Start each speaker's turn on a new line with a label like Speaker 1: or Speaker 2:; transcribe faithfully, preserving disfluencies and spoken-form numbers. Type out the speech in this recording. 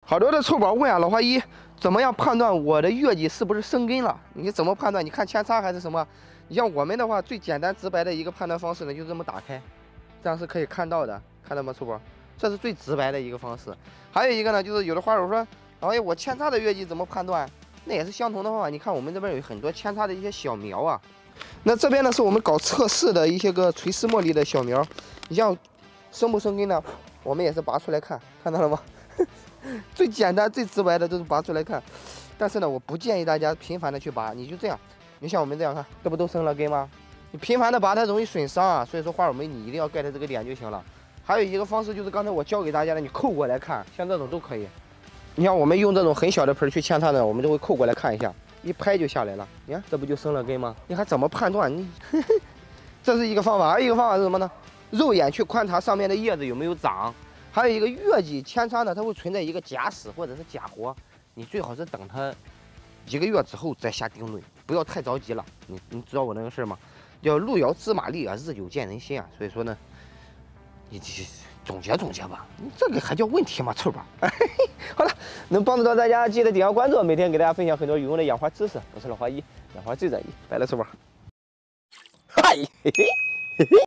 Speaker 1: 好多的臭宝问啊，老花一，怎么样判断我的月季是不是生根了？你怎么判断？你看扦插还是什么？你像我们的话，最简单直白的一个判断方式呢，就这么打开，这样是可以看到的，看到吗，臭宝？这是最直白的一个方式。还有一个呢，就是有的花友说，哎，我扦插的月季怎么判断？那也是相同的方法。你看我们这边有很多扦插的一些小苗啊，那这边呢是我们搞测试的一些个垂丝茉莉的小苗，你像生不生根呢？我们也是拔出来看，看到了吗？最简单、最直白的都是拔出来看，但是呢，我不建议大家频繁的去拔。你就这样，你像我们这样看，这不都生了根吗？你频繁的拔它容易损伤啊，所以说花友们你一定要盖在这个点就行了。还有一个方式就是刚才我教给大家的，你扣过来看，像这种都可以。你像我们用这种很小的盆去扦插的，我们就会扣过来看一下，一拍就下来了。你看这不就生了根吗？你还怎么判断？你这是一个方法，还有一个方法是什么呢？肉眼去观察上面的叶子有没有长。还有一个月季扦插呢，它会存在一个假死或者是假活，你最好是等它一个月之后再下定论，不要太着急了。你你知道我那个事儿吗？叫路遥知马力啊，日久见人心啊。所以说呢，你总结总结吧，你这个还叫问题吗？臭吧。好了，能帮助到大家，记得点个关注，每天给大家分享很多有用的养花知识。我是老花一，养花最专一，拜了，臭吧。嗨，嘿嘿嘿嘿。